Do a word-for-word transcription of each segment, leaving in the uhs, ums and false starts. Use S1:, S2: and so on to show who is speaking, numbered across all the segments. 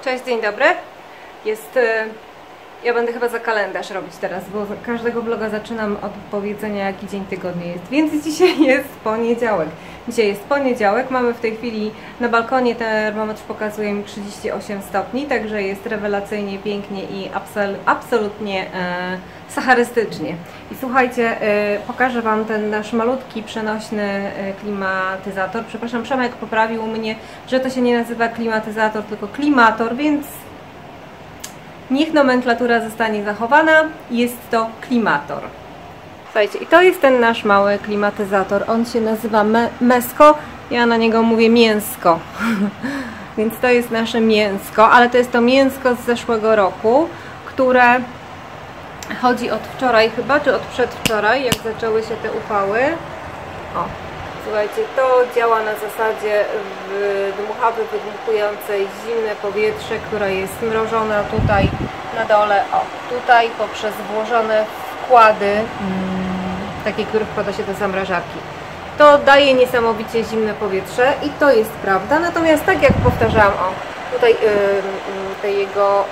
S1: Cześć, dzień dobry. Jest... Ja będę chyba za kalendarz robić teraz, bo każdego vloga zaczynam od powiedzenia, jaki dzień tygodnia jest. Więc dzisiaj jest poniedziałek. Dzisiaj jest poniedziałek, mamy w tej chwili na balkonie, termometr pokazuje mi trzydzieści osiem stopni, także jest rewelacyjnie, pięknie i absol absolutnie e, sacharystycznie. I słuchajcie, e, pokażę Wam ten nasz malutki, przenośny e, klimatyzator. Przepraszam, Przemek poprawił mnie, że to się nie nazywa klimatyzator, tylko klimator, więc niech nomenklatura zostanie zachowana. Jest to klimator. Słuchajcie, i to jest ten nasz mały klimatyzator. On się nazywa Me Mesko. Ja na niego mówię mięsko. Więc to jest nasze mięsko, ale to jest to mięsko z zeszłego roku, które chodzi od wczoraj chyba, czy od przedwczoraj, jak zaczęły się te upały. O, słuchajcie, to działa na zasadzie dmuchawy wydmuchującej zimne powietrze, które jest mrożone tutaj na dole, o, tutaj poprzez włożone wkłady, mm, takie, które wkłada się do zamrażarki. To daje niesamowicie zimne powietrze i to jest prawda, natomiast tak jak powtarzałam, o, tutaj yy, yy, te jego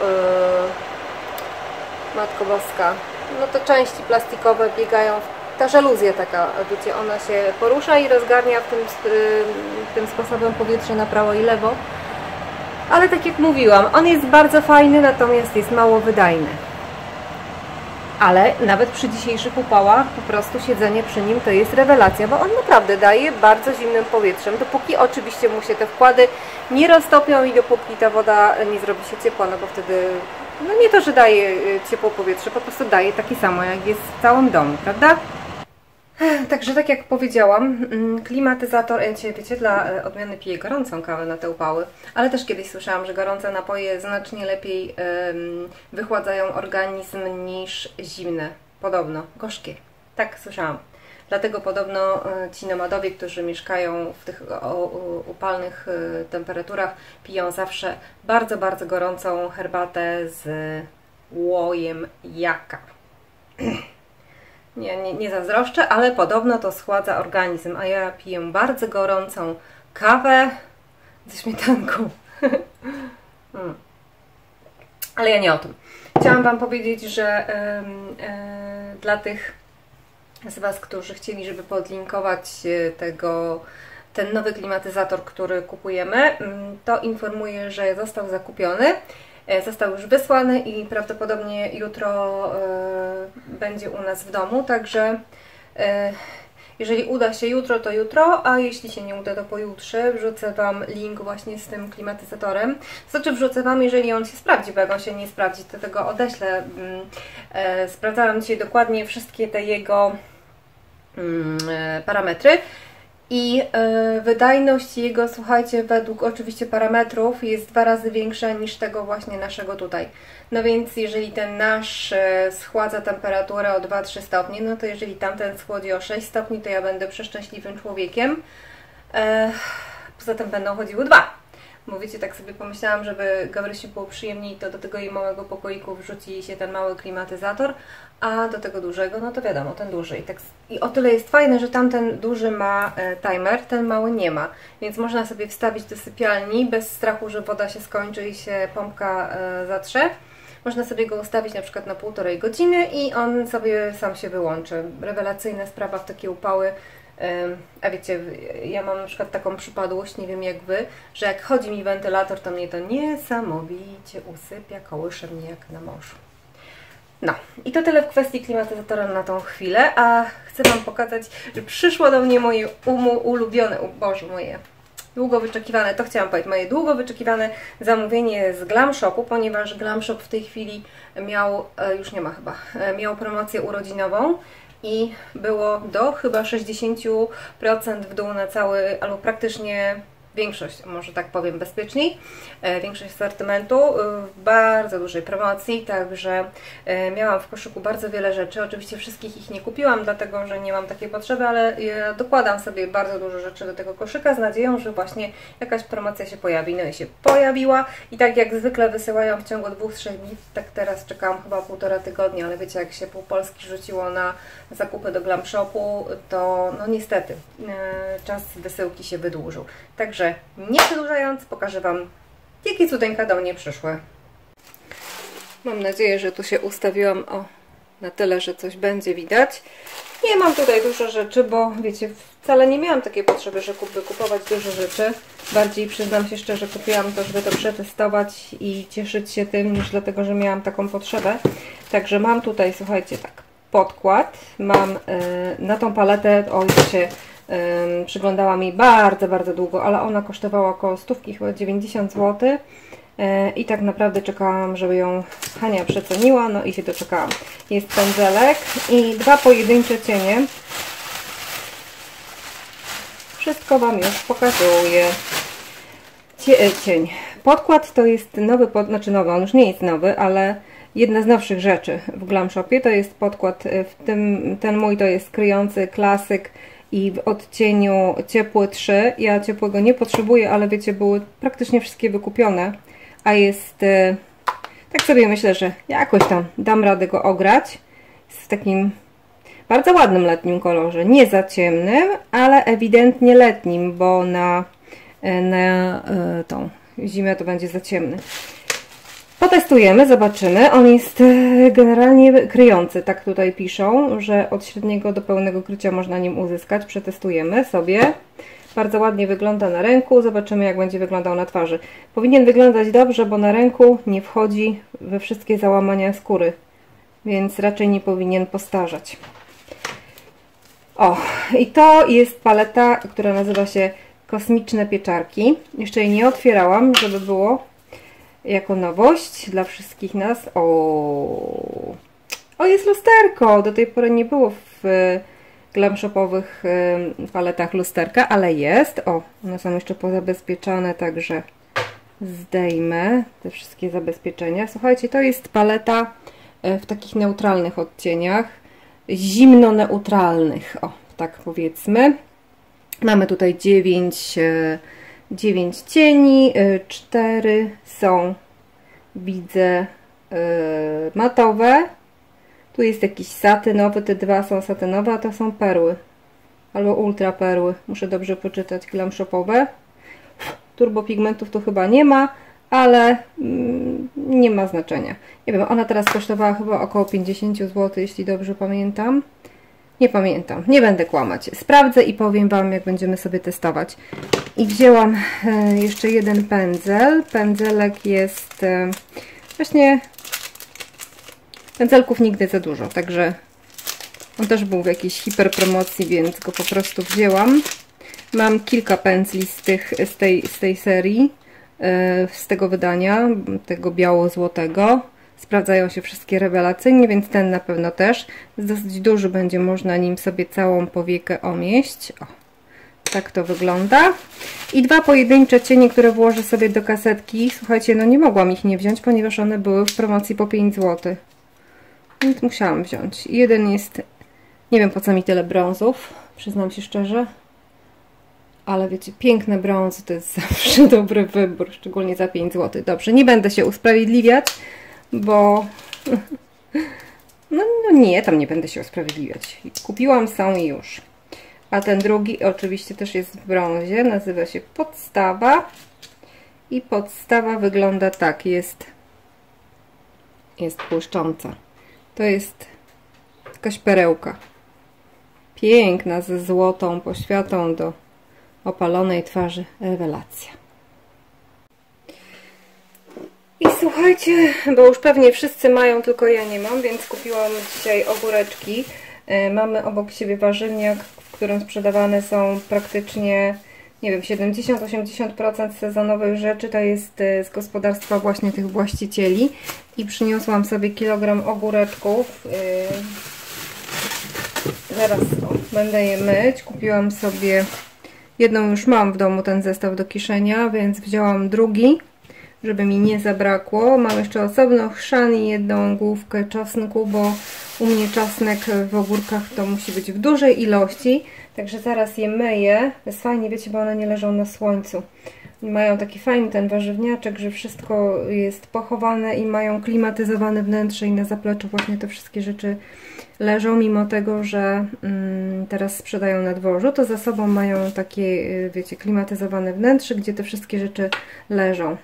S1: yy, Matko Boska, no to części plastikowe biegają w ta żaluzja taka, wiecie, ona się porusza i rozgarnia w tym, tym sposobem powietrze na prawo i lewo. Ale tak jak mówiłam, on jest bardzo fajny, natomiast jest mało wydajny. Ale nawet przy dzisiejszych upałach po prostu siedzenie przy nim to jest rewelacja, bo on naprawdę daje bardzo zimnym powietrzem, dopóki oczywiście mu się te wkłady nie roztopią i dopóki ta woda nie zrobi się ciepła, no bo wtedy, no nie to, że daje ciepłe powietrze, po prostu daje takie samo, jak jest w całym domu, prawda? Także tak jak powiedziałam, klimatyzator, ja dzisiaj, wiecie, dla odmiany piję gorącą kawę na te upały, ale też kiedyś słyszałam, że gorące napoje znacznie lepiej um, wychładzają organizm niż zimne. Podobno, gorzkie. Tak słyszałam. Dlatego podobno ci nomadowie, którzy mieszkają w tych upalnych temperaturach, piją zawsze bardzo, bardzo gorącą herbatę z łojem jaka. Nie, nie, nie zazdroszczę, ale podobno to schładza organizm, a ja piję bardzo gorącą kawę ze śmietanką. hmm. Ale ja nie o tym. Chciałam Wam powiedzieć, że yy, yy, dla tych z Was, którzy chcieli, żeby podlinkować tego, ten nowy klimatyzator, który kupujemy, to informuję, że został zakupiony. Został już wysłany i prawdopodobnie jutro y, będzie u nas w domu, także y, jeżeli uda się jutro, to jutro, a jeśli się nie uda, to pojutrze wrzucę Wam link właśnie z tym klimatyzatorem. Znaczy wrzucę Wam, jeżeli on się sprawdzi, bo jak on się nie sprawdzi, to tego odeślę. Y, y, sprawdzałam dzisiaj dokładnie wszystkie te jego y, parametry. I y, wydajność jego, słuchajcie, według oczywiście parametrów jest dwa razy większa niż tego właśnie naszego tutaj. No więc jeżeli ten nasz y, schładza temperaturę o dwa trzy stopnie, no to jeżeli tamten schłodzi o sześć stopni, to ja będę przeszczęśliwym człowiekiem. E, poza tym będą chodziły dwa. Mówicie, tak sobie pomyślałam, żeby Gabrysi było przyjemniej, to do tego jej małego pokoiku wrzuci się ten mały klimatyzator, a do tego dużego, no to wiadomo, ten duży. I, tak, i o tyle jest fajne, że tamten duży ma e, timer, ten mały nie ma. Więc można sobie wstawić do sypialni bez strachu, że woda się skończy i się pompka e, zatrze. Można sobie go ustawić na przykład na półtorej godziny i on sobie sam się wyłączy. Rewelacyjna sprawa w takie upały. A wiecie, ja mam na przykład taką przypadłość, nie wiem jak Wy, że jak chodzi mi wentylator, to mnie to niesamowicie usypia, kołysze mnie jak na morzu. No, i to tyle w kwestii klimatyzatora na tą chwilę, a chcę Wam pokazać, że przyszło do mnie moje ulubione, o Boże, moje długo wyczekiwane, to chciałam powiedzieć, moje długo wyczekiwane zamówienie z Glam Shopu, ponieważ Glam Shop w tej chwili miał, już nie ma chyba, miał promocję urodzinową. I było do chyba sześćdziesiąt procent w dół na cały, albo praktycznie większość, może tak powiem bezpieczniej, większość asortymentu w bardzo dużej promocji, także miałam w koszyku bardzo wiele rzeczy. Oczywiście wszystkich ich nie kupiłam, dlatego że nie mam takiej potrzeby, ale ja dokładam sobie bardzo dużo rzeczy do tego koszyka z nadzieją, że właśnie jakaś promocja się pojawi. No i się pojawiła i tak jak zwykle wysyłają w ciągu dwóch, trzech dni, tak teraz czekałam chyba półtora tygodnia, ale wiecie, jak się pół Polski rzuciło na zakupy do Glam Shopu, to no niestety czas wysyłki się wydłużył. Także nie przedłużając, pokażę Wam Dzięki cudeńka do mnie przyszły. Mam nadzieję, że tu się ustawiłam o na tyle, że coś będzie widać. Nie mam tutaj dużo rzeczy, bo wiecie, wcale nie miałam takiej potrzeby, że by kupować dużo rzeczy. Bardziej przyznam się szczerze, kupiłam to, żeby to przetestować i cieszyć się tym, niż dlatego, że miałam taką potrzebę. Także mam tutaj, słuchajcie, tak, podkład. Mam yy, na tą paletę, o już się yy, przyglądałam jej bardzo, bardzo długo, ale ona kosztowała około stówki, chyba dziewięćdziesiąt złotych. I tak naprawdę czekałam, żeby ją Hania przeceniła, no i się doczekałam. Jest pędzelek i dwa pojedyncze cienie. Wszystko Wam już pokazuję. Cień. Podkład to jest nowy, pod, znaczy nowy, on już nie jest nowy, ale jedna z nowszych rzeczy w Glam Shopie. To jest podkład, w tym, ten mój to jest kryjący klasyk i w odcieniu ciepły trzy. Ja ciepłego nie potrzebuję, ale wiecie, były praktycznie wszystkie wykupione. A jest, tak sobie myślę, że jakoś tam dam radę go ograć. Jest w takim bardzo ładnym letnim kolorze. Nie za ciemnym, ale ewidentnie letnim, bo na, na tą zimę to będzie za ciemny. Potestujemy, zobaczymy. On jest generalnie kryjący, tak tutaj piszą, że od średniego do pełnego krycia można nim uzyskać. Przetestujemy sobie. Bardzo ładnie wygląda na ręku. Zobaczymy, jak będzie wyglądał na twarzy. Powinien wyglądać dobrze, bo na ręku nie wchodzi we wszystkie załamania skóry, więc raczej nie powinien postarzać. O, i to jest paleta, która nazywa się Kosmiczne Pieczarki. Jeszcze jej nie otwierałam, żeby było jako nowość dla wszystkich nas. O, o jest lusterko. Do tej pory nie było w Glam Shopowych paletach lusterka, ale jest. O, one są jeszcze pozabezpieczane, także zdejmę te wszystkie zabezpieczenia. Słuchajcie, to jest paleta w takich neutralnych odcieniach, zimno-neutralnych, o, tak powiedzmy. Mamy tutaj dziewięć, dziewięć cieni, cztery są, widzę, matowe. Tu jest jakiś satynowy, te dwa są satynowe, a to są perły. Albo ultra perły. Muszę dobrze poczytać, Glam Shopowe. Turbopigmentów tu chyba nie ma, ale mm, nie ma znaczenia. Nie wiem, ona teraz kosztowała chyba około pięćdziesiąt złotych, jeśli dobrze pamiętam. Nie pamiętam, nie będę kłamać. Sprawdzę i powiem Wam, jak będziemy sobie testować. I wzięłam e, jeszcze jeden pędzel. Pędzelek jest e, właśnie... Pędzelków nigdy za dużo, także on też był w jakiejś hiperpromocji, więc go po prostu wzięłam. Mam kilka pędzli z, tych, z, tej, z tej serii, z tego wydania, tego biało-złotego. Sprawdzają się wszystkie rewelacyjnie, więc ten na pewno też. Dosyć duży, będzie można nim sobie całą powiekę omieść. O, tak to wygląda. I dwa pojedyncze cienie, które włożę sobie do kasetki. Słuchajcie, no nie mogłam ich nie wziąć, ponieważ one były w promocji po pięć złotych. Więc musiałam wziąć. Jeden jest, nie wiem po co mi tyle brązów, przyznam się szczerze, ale wiecie, piękne brązy to jest zawsze dobry wybór, szczególnie za pięć złotych. Dobrze, nie będę się usprawiedliwiać, bo no, no nie, tam nie będę się usprawiedliwiać. Kupiłam, są i już. A ten drugi oczywiście też jest w brązie, nazywa się Podstawa i podstawa wygląda tak, jest, jest błyszcząca. To jest jakaś perełka. Piękna, ze złotą poświatą do opalonej twarzy. Rewelacja. I słuchajcie, bo już pewnie wszyscy mają, tylko ja nie mam, więc kupiłam dzisiaj ogóreczki. Mamy obok siebie warzywniak, w którym sprzedawane są praktycznie, nie wiem, siedemdziesiąt do osiemdziesięciu procent sezonowych rzeczy. To jest z gospodarstwa właśnie tych właścicieli. I przyniosłam sobie kilogram ogóreczków. Zaraz o, będę je myć. Kupiłam sobie, jedną już mam w domu, ten zestaw do kiszenia, więc wzięłam drugi, żeby mi nie zabrakło. Mam jeszcze osobno chrzan i jedną główkę czosnku, bo u mnie czosnek w ogórkach to musi być w dużej ilości. Także zaraz je myję. Jest fajnie, wiecie, bo one nie leżą na słońcu. Mają taki fajny ten warzywniaczek, że wszystko jest pochowane i mają klimatyzowane wnętrze i na zapleczu właśnie te wszystkie rzeczy leżą, mimo tego, że mm, teraz sprzedają na dworzu, to za sobą mają takie, wiecie, klimatyzowane wnętrze, gdzie te wszystkie rzeczy leżą.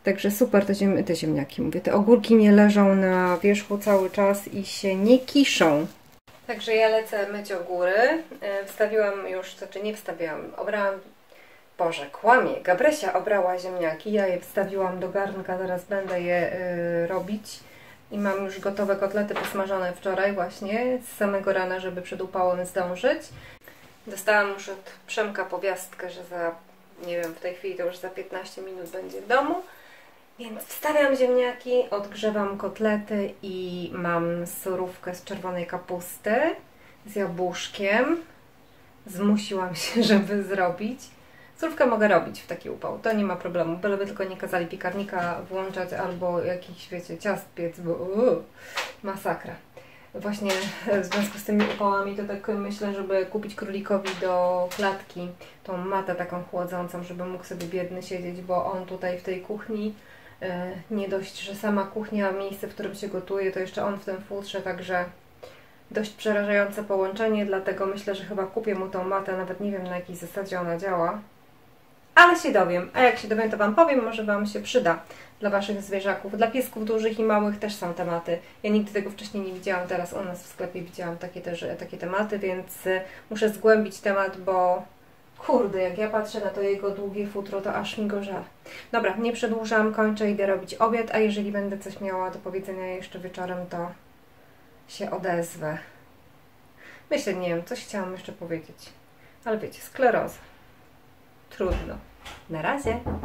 S1: Także super te, ziem te ziemniaki, mówię, te ogórki nie leżą na wierzchu cały czas i się nie kiszą. Także ja lecę myć ogóry. Wstawiłam już, znaczy nie wstawiłam, obrałam, Boże, kłamie, Gabrysia obrała ziemniaki, ja je wstawiłam do garnka, teraz będę je y, robić. I mam już gotowe kotlety posmażone wczoraj właśnie, z samego rana, żeby przed upałem zdążyć. Dostałam już od Przemka powiastkę, że za, nie wiem, w tej chwili to już za piętnaście minut będzie w domu. Więc wstawiam ziemniaki, odgrzewam kotlety i mam surówkę z czerwonej kapusty z jabłuszkiem. Zmusiłam się, żeby zrobić. Surówkę mogę robić w taki upał, to nie ma problemu, byleby tylko nie kazali piekarnika włączać albo jakichś, wiecie, ciast piec, bo uu, masakra. Właśnie w związku z tymi upałami to tak myślę, żeby kupić królikowi do klatki tą matę taką chłodzącą, żeby mógł sobie biedny siedzieć, bo on tutaj w tej kuchni, nie dość, że sama kuchnia, miejsce, w którym się gotuje, to jeszcze on w tym futrze, także dość przerażające połączenie, dlatego myślę, że chyba kupię mu tą matę, nawet nie wiem, na jakiej zasadzie ona działa. Ale się dowiem, a jak się dowiem, to Wam powiem, może Wam się przyda dla Waszych zwierzaków. Dla piesków dużych i małych też są tematy. Ja nigdy tego wcześniej nie widziałam, teraz u nas w sklepie widziałam takie też takie tematy, więc muszę zgłębić temat, bo kurde, jak ja patrzę na to jego długie futro, to aż mi go żal. Dobra, nie przedłużam, kończę, idę robić obiad, a jeżeli będę coś miała do powiedzenia jeszcze wieczorem, to się odezwę. Myślę, nie wiem, coś chciałam jeszcze powiedzieć, ale wiecie, skleroza. Trudno. Na razie.